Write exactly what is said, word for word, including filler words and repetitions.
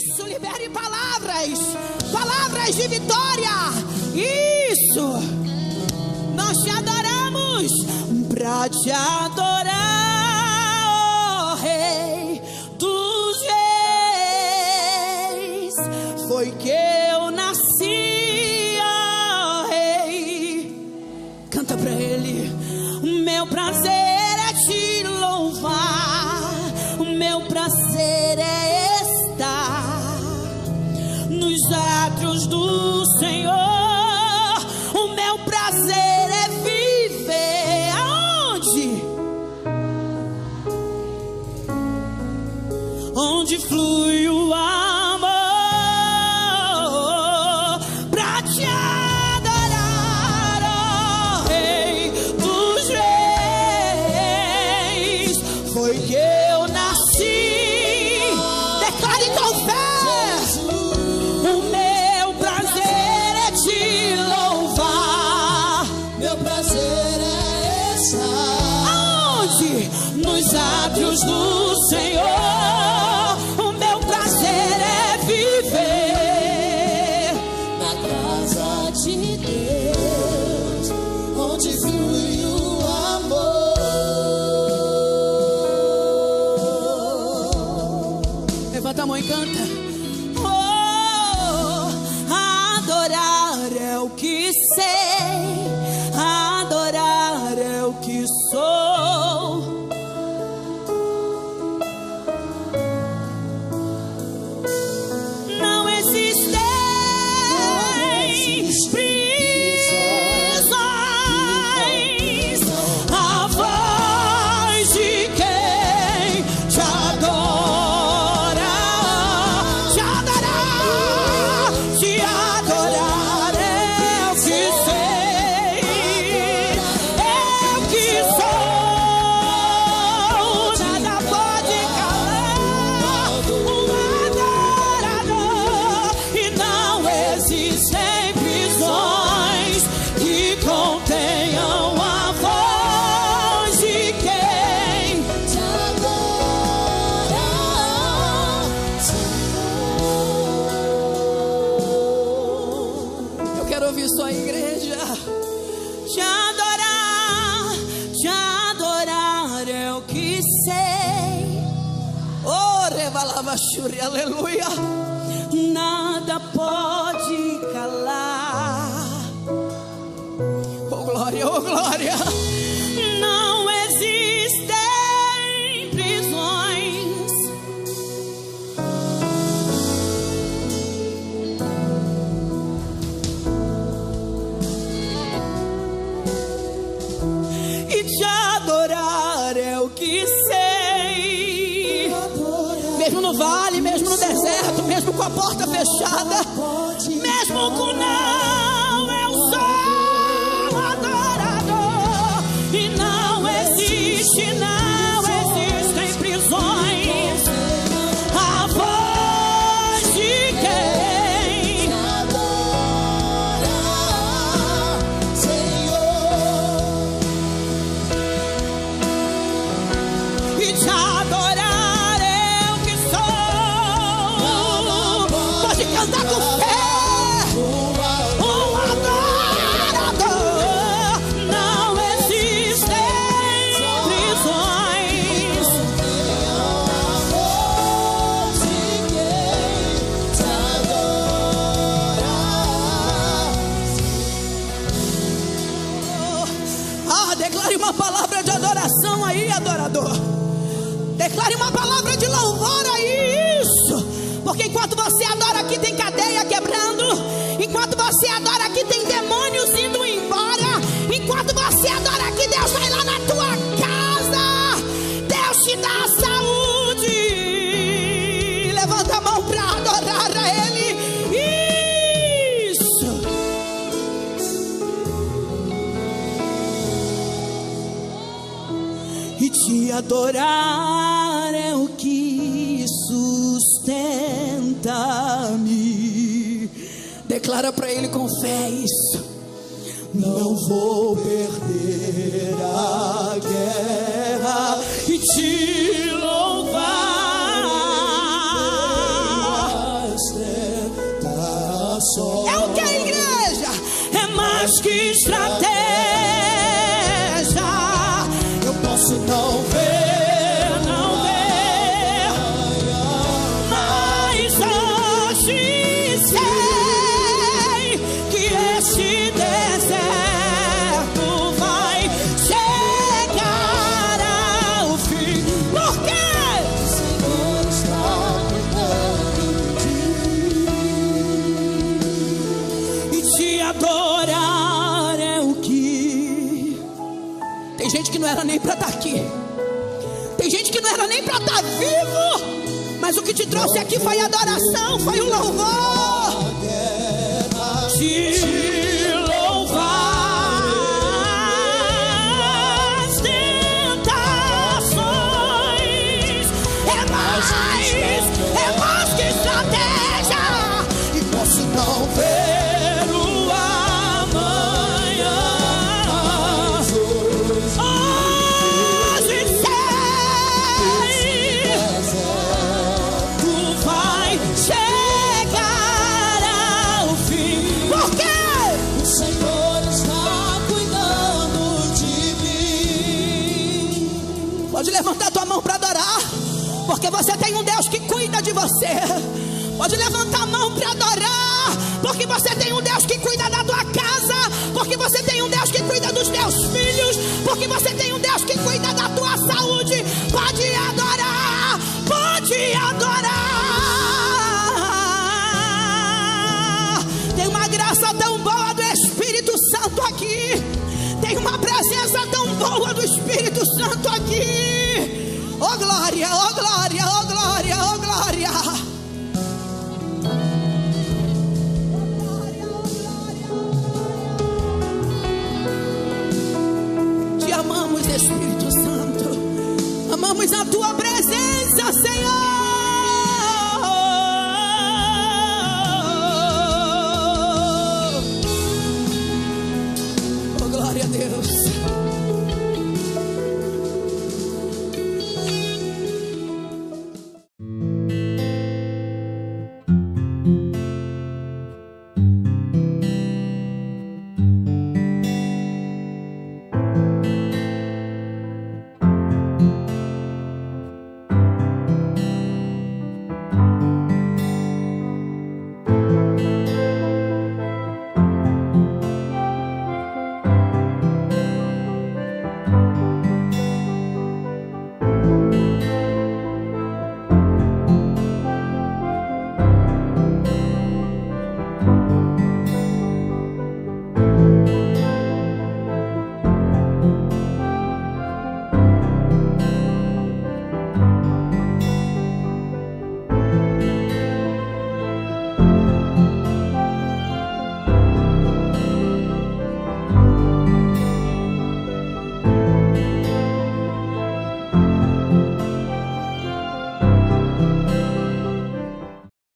Isso, libere palavras, palavras de vitória. Isso, nós te adoramos pra te adorar, oh, Rei dos Reis. Foi que eu nasci, oh, Rei. Canta pra ele. O meu prazer é te louvar, o meu prazer é estar nos átrios do Senhor. O meu prazer é viver aonde? Onde flui o amor, pra te adorar, ó Rei dos Reis. Foi que eu nasci. Declare com fé. O meu prazer é te louvar, Meu prazer é estar aonde? Nos átrios do Senhor. O meu prazer é viver na casa de Deus, onde flui o amor. Levanta a mão e canta. Oh, adorar é o que sei, adorar é o que sou. Não existem prisões à voz de quem te adora. Te adorar, te adorar é o que sei, é o que sou. Nada pode calar um adorador, e não existem prisões que contenham a voz de quem Te adora, Senhor. Eu quero ouvir só a igreja. Te adorar, te adorar é o que sei. Oh, revalava churi, aleluia. Nada pode calar. Oh glória, oh glória. Não existem prisões. E te adorar é o que sei. Mesmo no vale, mesmo no deserto, mesmo com a porta fechada, mesmo com não, eu sou adorador. E não existe, não existem prisões à voz de quem Te adora, Senhor. e te adorar é o que sou. Pode cantar com fé. Um adorador. Não existem prisões. Ah, declare uma palavra de adoração aí, adorador. Declare uma palavra de louvor aí, isso. Porque enquanto você adora aqui tem cadeia quebrando. Enquanto você adora aqui tem demônios indo embora. Enquanto você adora aqui, Deus vai lá na tua casa. Deus te dá saúde. Levanta a mão para adorar a Ele. Isso. E te adorar é o que sustenta-me. Declara para Ele com fé isso. Não vou perder a guerra e te louvar. Mas que estratégia! Eu posso não ver, Não ver, mas hoje sei que esse deserto vai chegar ao fim. Por quê? o Senhor está cuidando de mim. E te adorar é o que. Tem gente que não era nem para estar aqui. Tem gente que não era nem para estar vivo. Mas o que te trouxe aqui foi a adoração, foi o louvor. Te louvar. As tentações é mais, é mais que estratégia. E posso não ver O amanhã. Hoje sei, tu vai chegar ao fim. Por quê? o Senhor está cuidando de mim. Pode levantar tua mão para adorar, porque você tem um Deus que cuida de você. Pode levantar a mão para adorar, porque você tem um Deus que cuida da tua casa, porque você tem um Deus que cuida dos teus filhos, porque você tem um Deus que cuida da tua saúde. Pode adorar, pode adorar. Tem uma graça tão boa do Espírito Santo aqui. Tem uma presença tão boa do Espírito Santo aqui. Oh glória, oh glória.